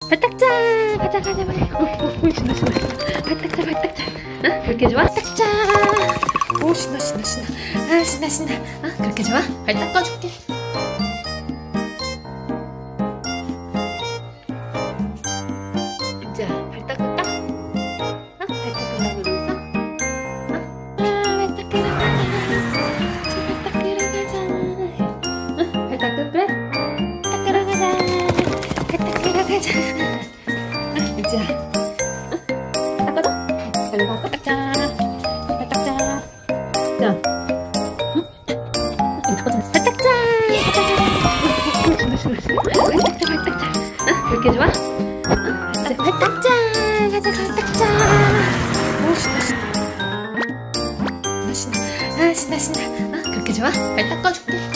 발딱자 가자 가자 가자. 신나 신나. 발딱자 발딱자. 그렇게 좋아? 발딱자. 오 신나 신나 신나. 아 신나 신나. 그렇게 좋아? 발 닦아줄게. 자, 발 닦을까? 발 닦으려고 그랬어? 발 닦으러 가자. 발 닦을 그래? 닦으러 가자. 발 닦으러 가자. 자, 닦아줘? 잘 닦아. 닦자. 발 닦자. 자, 이거 닦아줘. 발 닦자. 발 닦자, 발 닦자. 그렇게 좋아? 발 닦자. 가자, 발 닦자. 오, 신나, 신나. 신나, 신나. 신나, 신나. 그렇게 좋아? 발 닦아줄게.